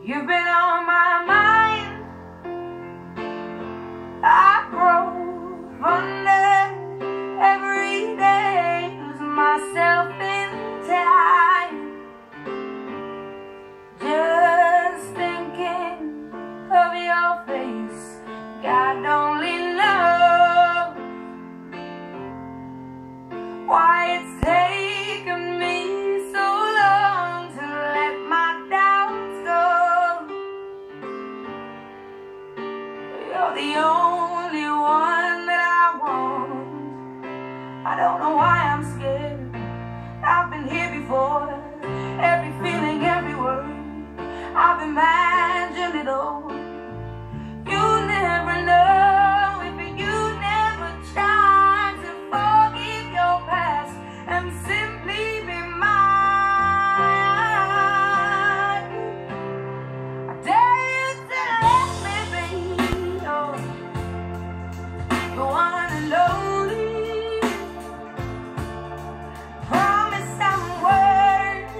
You've been on my mind. I grow fonder every day, lose myself in time, just thinking of your face. God only knows why it's taken me so long to let my doubts go. You're the only one that I want. I don't know why I'm scared. I've been here before. Every feeling, every word, I've imagined it all. You never know if you never try to forgive your past and simply be mine. I dare you to let me be the one and only. Promise I'm worth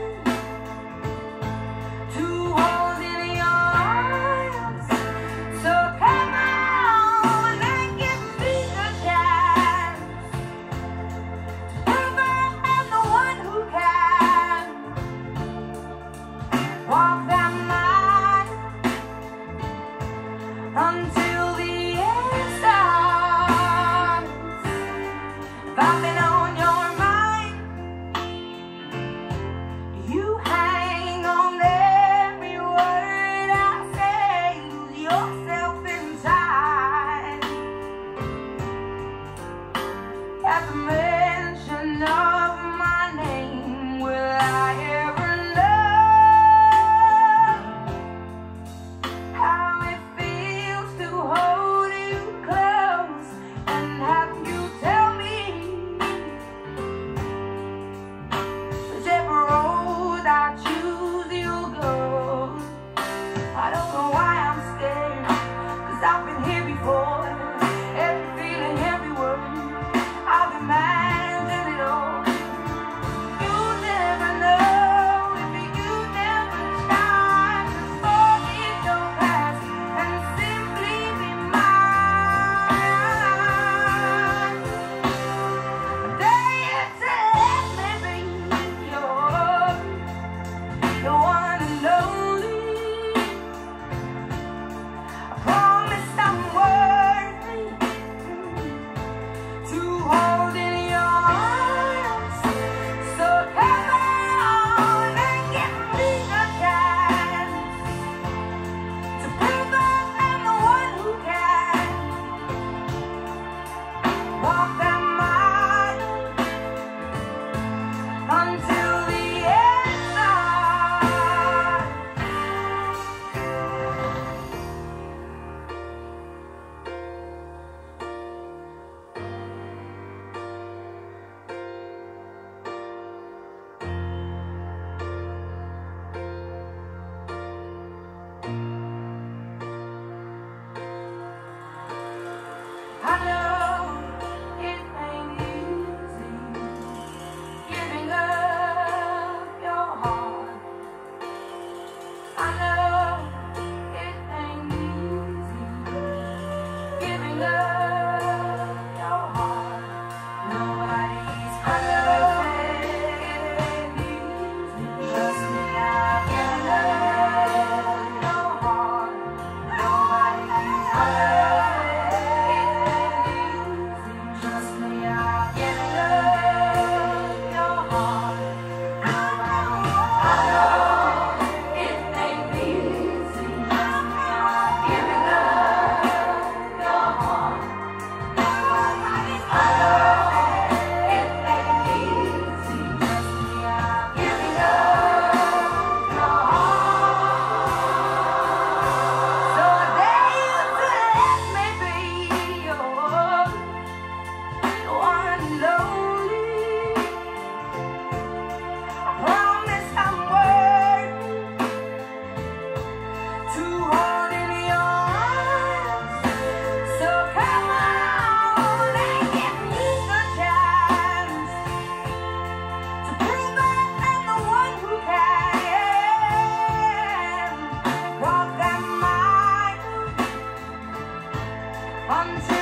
to hold in your arms. So come on and give me the chance to prove I'm the one who can walk that mile until the end starts. If I've been on your mind, you hang on every word I say, lose yourself inside. At the mention of my name, will I ever know how it feels to hold you close and have you tell me whichever road I choose you'll go. I don't know why I'm scared, 'cause I've been here before. Every feeling, every word, I've imagined it all. until